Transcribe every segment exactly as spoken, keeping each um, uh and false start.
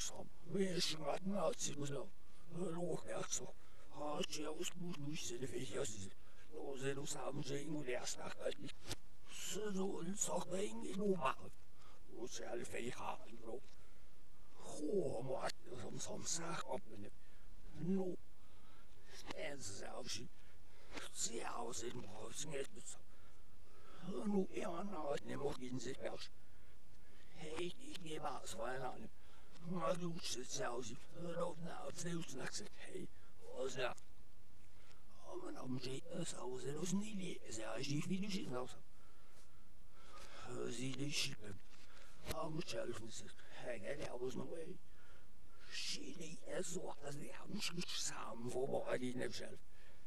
Sam, wiesz, mat nacy muzno. Loch erso. Ha, ciaus buduś se de fias. No zero sam że im lersnach halt nicht. So und so bring in Oma. Wo se alle fei haben, bro. Ho, mat, som som sag op. No. En zelfs. Zelfs in Brausen het. Nu er noget nemmer in sig vers. Hey, ikke var svarende. Maar du zit zelfs i loop nou tvivlsnakset. Hey, og så. Og man om det så er det sådan lige, så er det ikke vildt noget. Sie det schippen. Om selfen sig. Hey, det er også noget. Chili er så, at det har måske sammen for bare det nemself.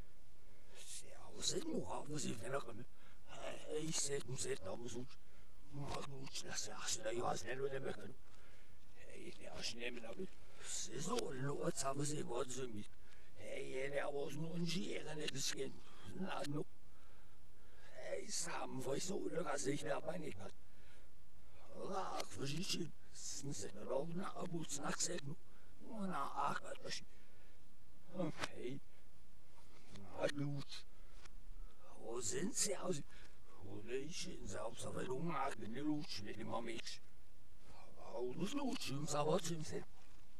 Zelfs nu har vi sig finder med. Hey, sæt dem sæt om så. Maar goed, dat is als je dat snel wil hebben. Hey, als je neemt dat ze zo lood samen ze wat ze met. Hey, dat was nog een zeer en het is geen. Nou, no. Hey, samen voor zo dat als ik daar bij niet had. Laag voor je. Ze er ook naar Abu Snak zet nu. Na ach, dat is. Hey. Nou, goed. Hoe zijn ze als Leishin zelfs al wel onmaakt in de roetje met die mammies. Ouders roetje, zou wat ze zijn.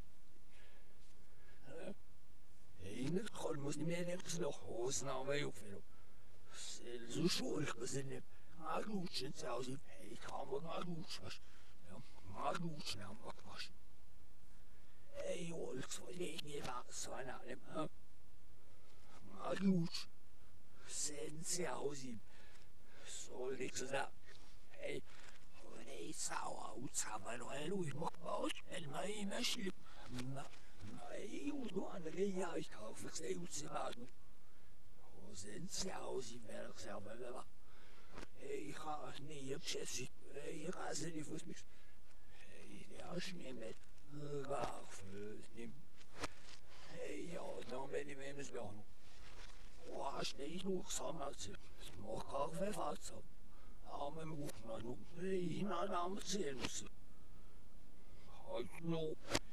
Heen het gewoon moest niet meer ergens nog hoos naar mij op veel. Zelfs zo schuldig bezin heb. Maar roetje zou ze, hey, gaan we naar roetje was. Ja, maar roetje naar wat was. Hey, wolks voor je niet was van hem. Maar roetje. Zijn zou ze. So niks is dat. Hey, nee, sauer, utschaffen, hallo, ich mach aus, el mai meschlip. Na, nee, du andere, ja, ich kaufe es, ey, utzimaten. Wo sind sie aus, ich werde es selber bewahren. Hey, ich ha, nee, ich schätze, hey, ich hasse die Fuß mich. Hey, der Schnee mit, war fürs Nimm. Hey, ja, dann bin ich mir nicht mehr noch. Boah, steh ich noch zusammen, ich mach auch verfahrt zusammen. Aber im Buch noch nur, hey, na, da muss ich müssen. Halt noch.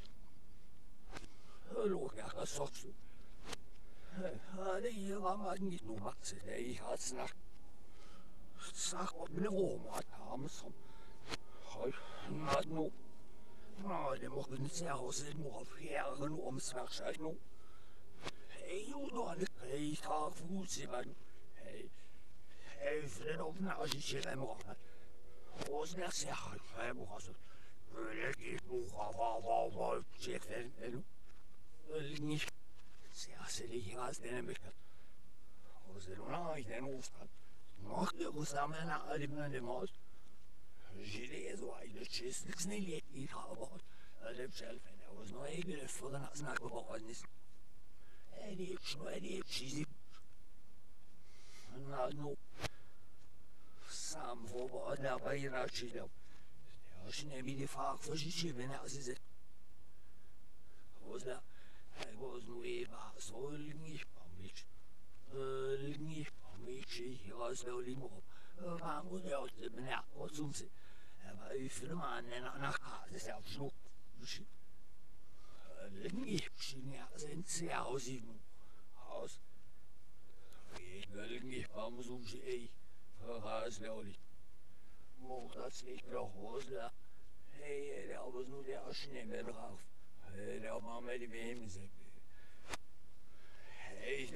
Hallo, ja, was sagst du? Hey, hier war mal nicht nur Matze, ich hat's nach. Sag, ob mir Rom hat, haben es. Halt, na, no. Na, der macht nicht sehr aus, nur auf Herren, ums Verschalt, no. Hey, you don't hey, talk food, Simon. Hey, hey, Fred of Nazi, I'm off. Was that say? I'm off. Let it move off, off, off, off, check them. Nicht sehr silly, als der mich hat. Was er noch nicht den Ost hat. Macht er zusammen nach allem an dem Haus. Gilles so eine Schiss, nichts nicht, ich habe. Dem Schelfen, er was noch egel für den Snack geworden ist. En ik schnoei die cheesy. Nou, no. Sam voor wat naar bij je ratje dan. Als je neemt die vaak voor je schibben als je zegt. Was dat? Hij was nu even zo niet van mij. Niet van mij, je was wel niet meer op. Maar moet je uit de benauwd, wat soms. Maar u vindt hem aan en naar huis zelfs nog. Nicht, ja, sind sie aus ihm Haus. Ich will nicht, warum so ich verhaß nicht. Moch das nicht noch Hosler. Hey, der was nur der Schnee mehr drauf. Hey, der Mama die Wehen sind. Hey,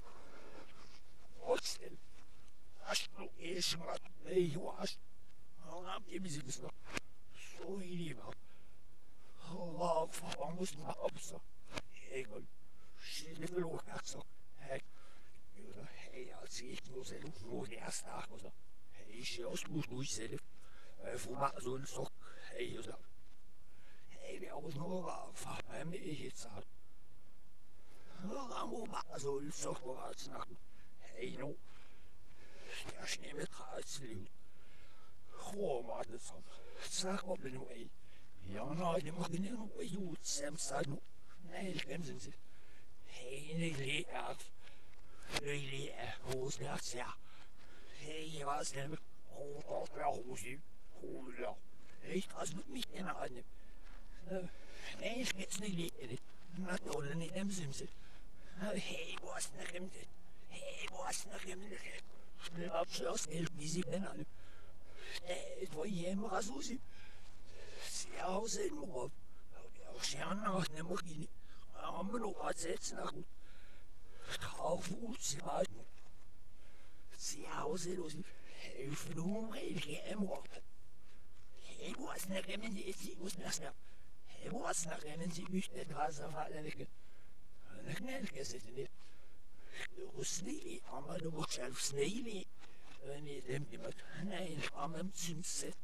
was denn? Hast du eh schon mal? Hey, was? Warum habt ihr mich das noch so lieber? Oh, warum muss man absa? Hey, Gott, schieß nicht los, so. Hey, hey, als ich muss er nur der erste Tag, oder? Hey, ich aus muss durch selbst. Wo war so ein Stock? Hey, oder? Hey, der muss nur war, beim ich jetzt sag. Wo war so ein Stock, wo war es nach? Hey, no. Der Schnee mit Kreislied. Oh, Mann, das sag mal, bin ich. Ja, nou, die mag niet nog bij jou, Sam staat nog. Nee, ik ben ze. Hé, nee, nee, af. Nee, nee, hoe is dat, ja. Hé, was denn? Oh, dat wel, hoe zie je? Oh, ja. Ik was met mij in de handen. Nee, Nee, ich geht's nicht liegen. Na toll, nicht im Simse. Hey, wo hast du noch im Dit? Hey, wo hast du noch im Dit? Schnell abschloss, elf, wie sie bin alle. Hey, wo ich immer so sie. Sie aussehen, wo. Auch schön nach der Maschine. Aber noch was jetzt nach gut. Traufuß, sie warten. Sie aussehen, wo sie. Helfen, um, reden, immer. Hey, wo hast du noch im Dit? Sie muss das noch. Hey, wo hast du noch im Dit? Ich möchte Wasser fallen. Ik net gezeten niet. Snelly, maar dan wordt zelf snelly. Niet hem iemand. Nee, ik kwam hem zien zitten.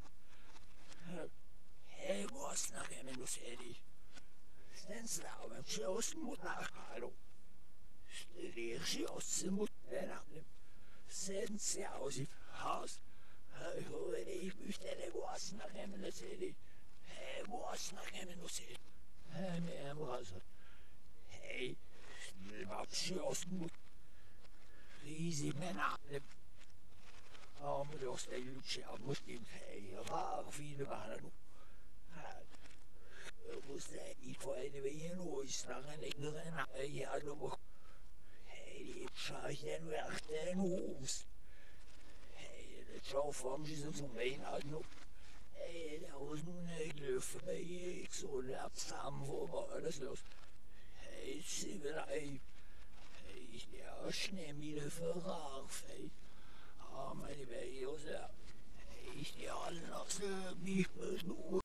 Hij was naar hem in de serie. Sen zou hem zelfs moet naar hallo. Studeer zelfs ze moet naar hem. Sen zou zich haast. Hij hoorde ik moest en hij was naar hem in de serie. Hij was naar hem in de serie. Hij was er. Hey, вообще осмут. Riesig Männer. Aber du hast der Lütsche am Muslim. Hey, war viele waren. Du musst nicht vor eine Wehe los. Lange nicht rennen. Ja, du musst. Hey, die Scheichen werden Hus. Hey, der Schau vom Jesus zum Wein hat noch. Hey, der aus nun nicht löfen bei ich so lapsam, wo war alles los. Hey, sie will ein. Hey, der Schneemile verrauf, hey. Ah, meine Welt, hey, der alle noch so, wie ich